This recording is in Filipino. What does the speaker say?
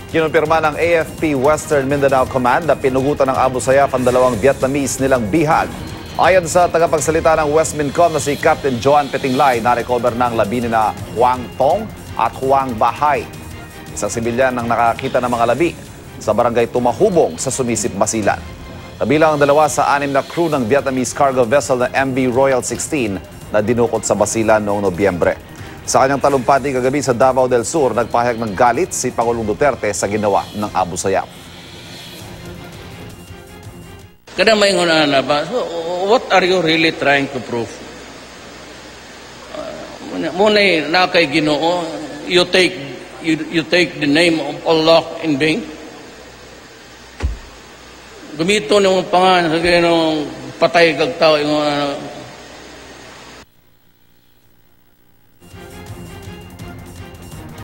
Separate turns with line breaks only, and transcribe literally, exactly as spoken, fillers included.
Kinumpirma ng A F P Western Mindanao Command na pinugutan ng Abu Sayyaf ang dalawang Vietnamese nilang bihag. Ayon sa tagapagsalita ng West Mincom na si Captain Joan Petinglay, na-recover ng labi ni na Huang Tong at Huang Bahay. Isang sibilyan ang nakakita ng mga labi sa barangay Tumahubong sa Sumisip, Basilan. Kabilang ang dalawa sa anim na crew ng Vietnamese cargo vessel na M V Royal sixteen na dinukot sa Basilan noong Nobyembre. Sa kanyang talumpati kagabi sa Davao del Sur, nagpahayag ng galit si Pangulong Duterte sa ginawa ng Abu Sayyaf.
Kada may nguna na ba? So, what are you really trying to prove? Uh, muna na kay Ginoo, you take you, you take the name of Allah in vain. Gumito ng pangalan sa Ginoong patay kag tao yung uh,